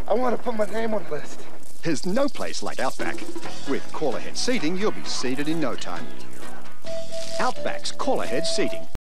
I want to put my name on the list. There's no place like Outback. With call-ahead seating, you'll be seated in no time. Outback's call-ahead seating.